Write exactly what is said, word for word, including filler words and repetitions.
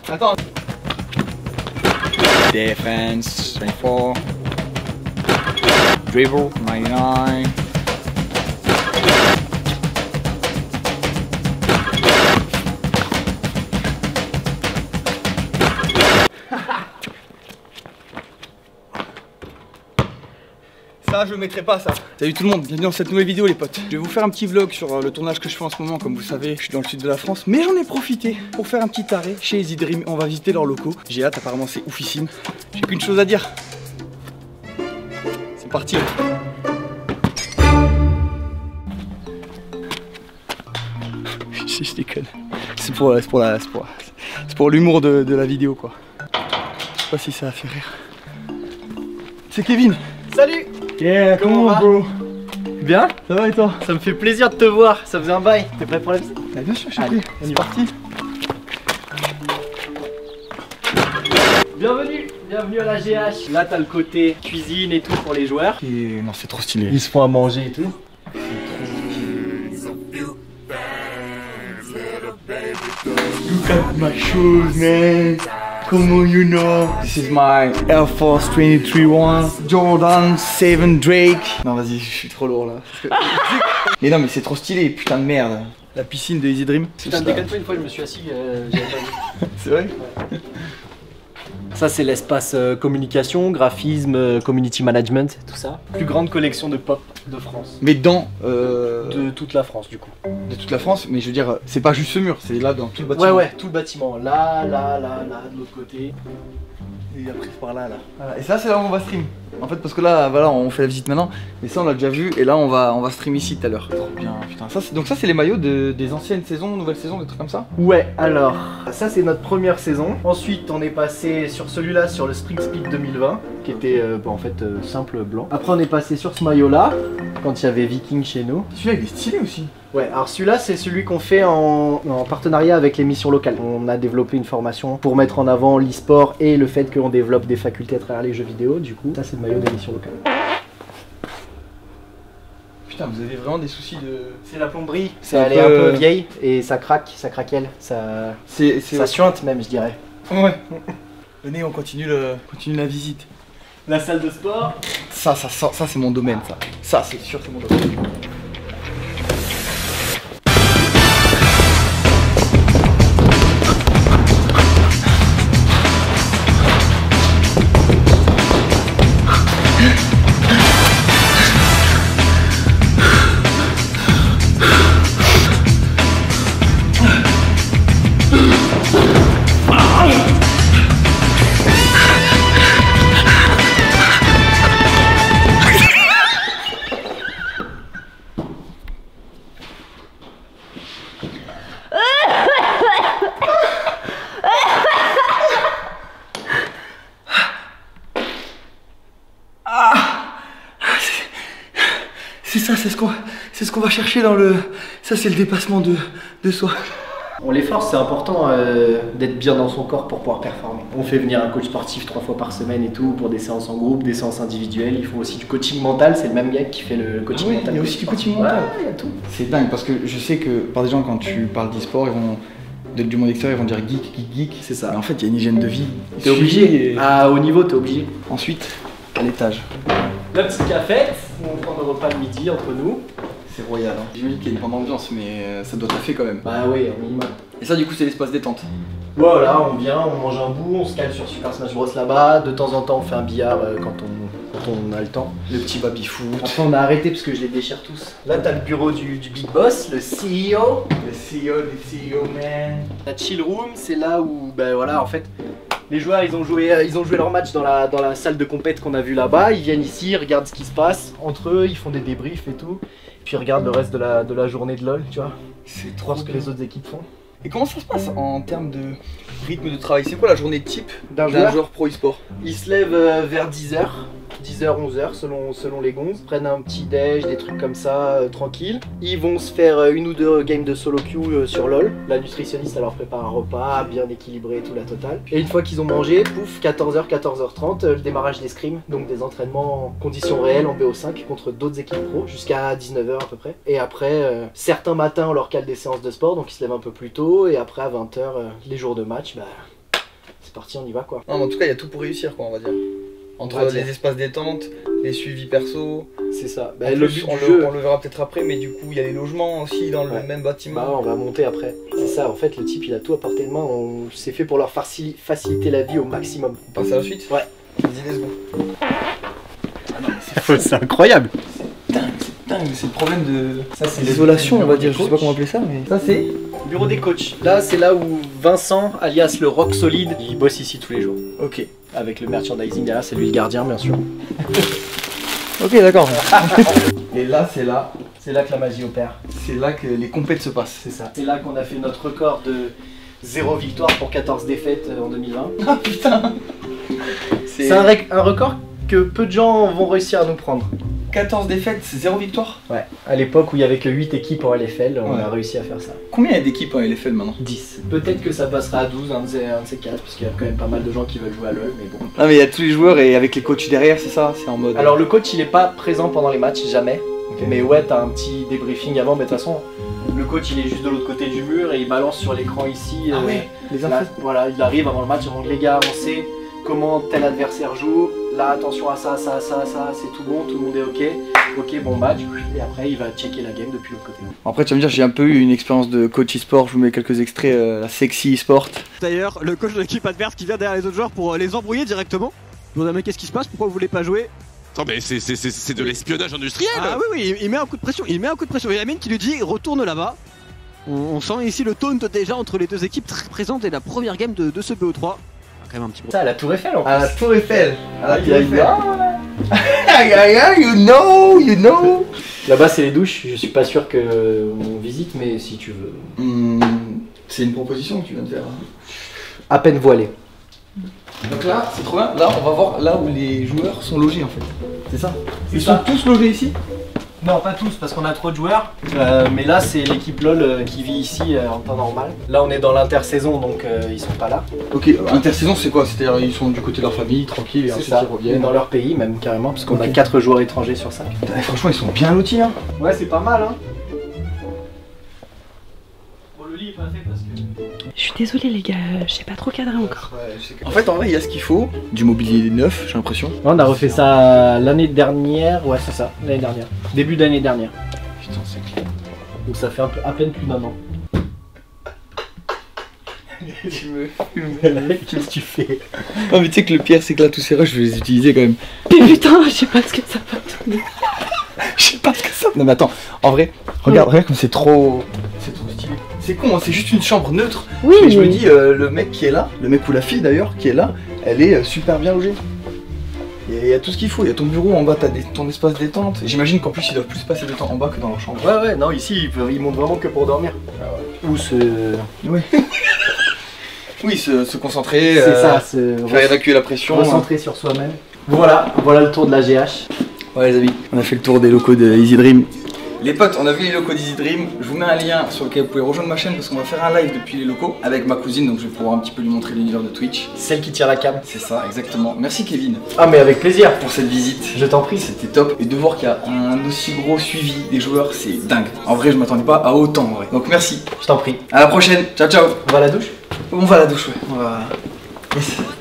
Attends. Defense, vingt-quatre. Dribble, quatre-vingt-dix-neuf. Ça, je mettrai pas ça. Salut tout le monde, bienvenue dans cette nouvelle vidéo les potes. Je vais vous faire un petit vlog sur le tournage que je fais en ce moment. Comme vous savez, je suis dans le sud de la France, mais j'en ai profité pour faire un petit arrêt chez Easy Dream. On va visiter leurs locaux. J'ai hâte, apparemment c'est oufissime. J'ai qu'une chose à dire. C'est parti. Je, je déconne. C'est pour, c'est pour la, c'est pour, c'est pour l'humour de, de la vidéo quoi. Je sais pas si ça a fait rire. C'est Kevin. Salut. Yeah, comment va bro? Bien? Ça va et toi? Ça me fait plaisir de te voir, ça faisait un bail. T'es prêt pour la visite? Bah bien sûr, je suis prêt. On est parti. Bienvenue, bienvenue à la G H. Là t'as le côté cuisine et tout pour les joueurs. Et non, c'est trop stylé. Ils se font à manger et tout. Look at my shoes, man. Come on, you know. This is my Air Force twenty-three one Jordan seven Drake. Non, vas-y, je suis trop lourd là. Mais non, mais c'est trop stylé, putain de merde. La piscine de Easy Dream. Putain, déconne pas, une fois je me suis assis, euh, j'avais pas vu. C'est vrai? Ouais. Ça c'est l'espace euh, communication, graphisme, euh, community management, tout ça. Plus grande collection de pop de France. Mais dans euh... De toute la France du coup. De toute la France, mais je veux dire, c'est pas juste ce mur, c'est là dans tout le bâtiment. Ouais ouais, tout le bâtiment. Là, là, là, là, de l'autre côté. Et après par là, là. Voilà. Et ça c'est là où on va stream. En fait parce que là, voilà, on fait la visite maintenant. Mais ça on l'a déjà vu et là on va, on va stream ici tout à l'heure. Trop bien, putain. Ça, donc ça c'est les maillots de, des anciennes saisons, nouvelles saisons, des trucs comme ça. Ouais, alors, ça c'est notre première saison. Ensuite on est passé sur celui-là, sur le Spring Speed deux mille vingt, qui était euh, bah, en fait euh, simple blanc. Après on est passé sur ce maillot là, quand il y avait Viking chez nous. Celui-là il est stylé aussi. Ouais, alors celui-là c'est celui qu'on fait en, en partenariat avec les missions locales. On a développé une formation pour mettre en avant l'e-sport et le fait qu'on développe des facultés à travers les jeux vidéo. Du coup, ça c'est le maillot des missions locales. Putain, vous avez vraiment des soucis de... C'est la plomberie, C'est elle un est un peu- peu vieille et ça craque, ça craquelle, ça, C'est... c'est- ça suinte même je dirais. Ouais. Venez, on continue, le... continue la visite. La salle de sport. Ça, ça, ça, ça c'est mon domaine ça. Ça c'est sûr c'est mon domaine. C'est ça, c'est ce qu'on c'est ce qu'on va chercher dans le... Ça c'est le dépassement de, de soi. On les force, c'est important euh, d'être bien dans son corps pour pouvoir performer. On fait venir un coach sportif trois fois par semaine et tout pour des séances en groupe, des séances individuelles. Il faut aussi du coaching mental, c'est le même gars qui fait le coaching Ah oui, mental. il y a aussi du coaching mental. Ouais, il y a tout. C'est dingue parce que je sais que par des gens quand tu parles d'e-sport, ils vont... de- du monde extérieur, ils vont dire geek, geek, geek. C'est ça. Mais en fait, il y a une hygiène de vie. T'es obligé. Et... À haut niveau, t'es obligé. Ensuite, à l'étage. La petite cafette, on prend le repas le midi entre nous. C'est royal. Hein. J'imagine qu'il y a une grande ambiance, mais euh, ça doit taffer quand même. Bah oui, un minimum. Et ça, du coup, c'est l'espace détente. Voilà, on vient, on mange un bout, on se cale sur Super Smash Bros là-bas. De temps en temps, on fait un billard euh, quand, on, quand on a le temps. Le petit baby-foot. Après, on a arrêté parce que je les déchire tous. Là, t'as le bureau du, du Big Boss, le C E O. Le C E O, le C E O, man. La chill room, c'est là où, ben voilà, en fait, les joueurs, ils ont joué, euh, ils ont joué leur match dans la, dans la salle de compète qu'on a vu là-bas. Ils viennent ici, ils regardent ce qui se passe entre eux, ils font des débriefs et tout. Puis ils regardent le reste de la, de la journée de LoL, tu vois. C'est trop Voir ce que bien. les autres équipes font. Et comment ça se passe en termes de rythme de travail? C'est quoi la journée type D'un d'un joueur, joueur pro e-sport? ils se lèvent euh, vers dix heures. dix heures, onze heures selon, selon les gonzes, prennent un petit déj, des trucs comme ça, euh, tranquille. Ils vont se faire euh, une ou deux games de solo queue euh, sur LoL. La nutritionniste elle leur prépare un repas bien équilibré, tout la totale. Et une fois qu'ils ont mangé, pouf, quatorze heures, quatorze heures trente, euh, le démarrage des scrims, donc des entraînements en conditions réelles en B O cinq contre d'autres équipes pro, jusqu'à dix-neuf heures à peu près. Et après, euh, certains matins on leur cale des séances de sport, donc ils se lèvent un peu plus tôt, et après à vingt heures, euh, les jours de match, bah... parti, on y va quoi. Non, mais en tout cas, il y a tout pour réussir, quoi, on va dire. Entre On va les dire. espaces détente, les suivis perso. C'est ça. Bah, En le plus, but on, du le, jeu. on le verra peut-être après, mais du coup, il y a les logements aussi dans Ouais. le même bâtiment. Bah, on va monter après. C'est ça, en fait, le type il a tout à portée de main. On... C'est fait pour leur faci- faciliter la vie au maximum. On passe à la suite. Ouais. Vas-y, let's go. Ah non, mais c'est fou. C'est incroyable. Dingue, c'est dingue, c'est le problème de. Ça, c'est L'isolation, le on va bureau dire. des Je sais pas coachs. comment appeler ça, mais. Ça, c'est. Bureau des coachs. Là, c'est là où Vincent, alias le Rock Solide, il bosse ici tous les jours. Ok. Avec le merchandising derrière, c'est lui le gardien, bien sûr. Ok, d'accord. Et là, c'est là. C'est là que la magie opère. C'est là que les compètes se passent. C'est ça. C'est là qu'on a fait notre record de zéro victoire pour quatorze défaites euh, en deux mille vingt. Ah putain. C'est un, rec- un record que peu de gens vont réussir à nous prendre. quatorze défaites, c'est zéro victoire. Ouais. À l'époque où il y avait que huit équipes en L F L, on Ouais. a réussi à faire ça. Combien il y a d'équipes en L F L maintenant? dix. Peut-être que ça passera à douze, un de ces, un de ces quatre, parce qu'il y a quand même pas mal de gens qui veulent jouer à LoL, mais bon. Ah, mais il y a tous les joueurs et avec les coachs derrière, c'est ça? C'est en mode. Alors le coach il est pas présent pendant les matchs, jamais. Ok. Mais ouais, t'as un petit débriefing avant, mais de toute façon, le coach il est juste de l'autre côté du mur et il balance sur l'écran ici. Ah euh, ouais, les là, infos. voilà, il arrive avant le match, avant les gars, on sait comment tel adversaire joue. Là, attention à ça, ça, ça, ça, c'est tout bon, tout le monde est ok. Ok, bon match. Et après, il va checker la game depuis l'autre côté. Après, tu vas me dire, j'ai un peu eu une expérience de coach e-sport. Je vous mets quelques extraits, euh, la sexy e-sport. D'ailleurs, le coach de l'équipe adverse qui vient derrière les autres joueurs pour euh, les embrouiller directement. Je me demande, mais qu'est-ce qui se passe? Pourquoi vous voulez pas jouer? Non mais c'est- c'est c'est- c'est de l'espionnage industriel. Ah oui, oui, il- il met un coup de pression. Il met un coup de pression. Et Amine qui lui dit retourne là-bas. On, on sent ici le taunt déjà entre les deux équipes très présentes dès la première game de, de ce B O trois. Ah, quand même un petit peu. Ça, à la Tour Eiffel en plus. À la Tour Eiffel. À la Ah, Tour il y a- Eiffel. Aïe, aïe, aïe, you know, you know. Là-bas, c'est les douches. Je suis pas sûr que on visite, mais si tu veux. Hmm, c'est une proposition que tu viens de faire. À peine voilé. Donc là, c'est trop bien. Là, on va voir là où les joueurs sont logés en fait. C'est ça? C'est Ils ça. sont tous logés ici? Non, pas tous, parce qu'on a trop de joueurs. Euh, mais là, c'est l'équipe LoL euh, qui vit ici euh, en temps normal. Là, on est dans l'intersaison, donc euh, ils sont pas là. Ok, euh, intersaison c'est quoi? C'est-à-dire ils sont du côté de leur famille, tranquilles, et C'est ensuite ça. ils On est reviennent. dans leur pays, même carrément, parce qu'on a Ok. quatre joueurs étrangers sur cinq. Eh, franchement, ils sont bien lotis hein. Ouais, c'est pas mal, hein. Bon, le lit est pas fait parce que. Je suis désolée les gars, euh, j'ai pas trop cadré encore. En fait, en vrai, il y a ce qu'il faut. Du mobilier neuf, j'ai l'impression. On a refait ça l'année dernière, ouais, c'est ça, l'année dernière. Début d'année dernière. Putain, c'est clair. Donc ça fait un peu, à peine plus d'un an. Tu me Qu'est-ce que tu fais? Non, mais tu sais que le pire, c'est que là, tous ces rushs, je vais les utiliser quand même. Mais putain, je sais pas ce que ça va donner. Je sais pas ce que ça. Non, mais attends, en vrai, regarde, regarde comme c'est trop. C'est trop stylé. C'est con, hein, c'est juste une chambre neutre. Oui, Mais je me dis, euh, le mec qui est là, le mec ou la fille d'ailleurs, qui est là, elle est euh, super bien logée. Il y a tout ce qu'il faut, il y a ton bureau en bas, t'as des- ton espace détente. J'imagine qu'en plus ils doivent plus passer de temps en bas que dans leur chambre. Ouais, ouais, non, ici ils, peuvent, ils montent vraiment que pour dormir. Ou se. Ouais. Oui, se, se concentrer, C'est euh, ça, se faire évacuer la pression. recentrer sur soi-même. Voilà, voilà le tour de la G H. Ouais les amis, on a fait le tour des locaux de Easy Dream. Les potes, on a vu les locaux d'Easy Dream. Je vous mets un lien sur lequel vous pouvez rejoindre ma chaîne parce qu'on va faire un live depuis les locaux avec ma cousine, donc je vais pouvoir un petit peu lui montrer l'univers de Twitch. Celle qui tire la cam. C'est ça, exactement. Merci Kevin Ah, mais avec plaisir. pour cette visite. Je t'en prie. C'était top. Et de voir qu'il y a un aussi gros suivi des joueurs, c'est dingue. En vrai, je m'attendais pas à autant en vrai. Donc merci. Je t'en prie. À la prochaine. Ciao ciao. On va à la douche? On va à la douche, ouais. On va. Yes.